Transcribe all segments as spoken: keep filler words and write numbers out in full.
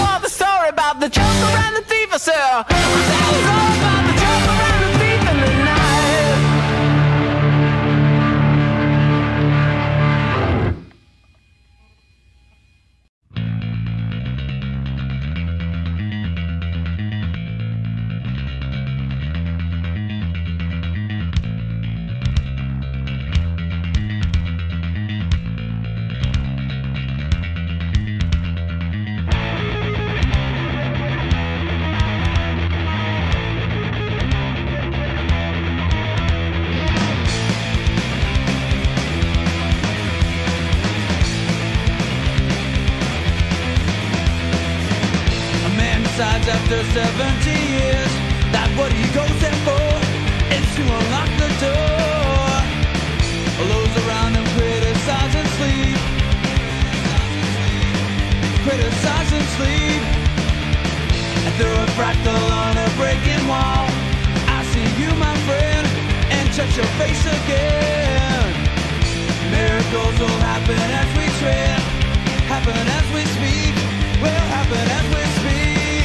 for the story about the joker and the thief, sir. Tell us all about the joker and the thief in the night. After seventy years, that's what he goes there for, is to unlock the door. Those around him criticize and sleep, criticize and sleep. And through a fractal on a breaking wall, I see you, my friend, and touch your face again. Miracles will happen as we tread, happen as we speak, will happen as we speak.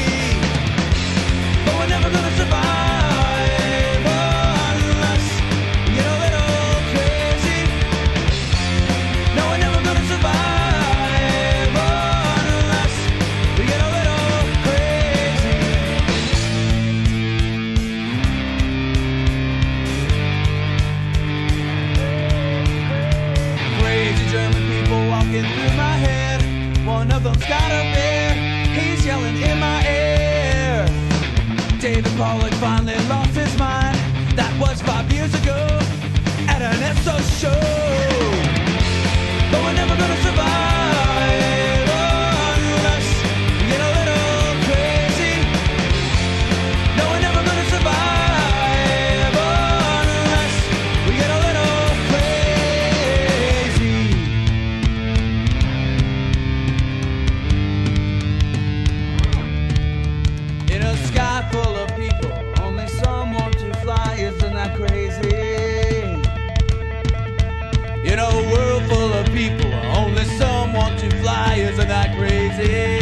But we're never gonna survive unless we get a little crazy. No, we're never gonna survive unless we get a little crazy. Crazy German people walking through my head. One of them's got a bear, he's yelling in my ear. David Pollock finally lost his mind. That was five years ago at an E S O show. But we're never gonna survive unless we get a little crazy. No, we're never gonna survive unless we get a little crazy. In a sky full of people, only some want to fly, isn't that crazy? In a world full of people, only some want to fly, isn't that crazy?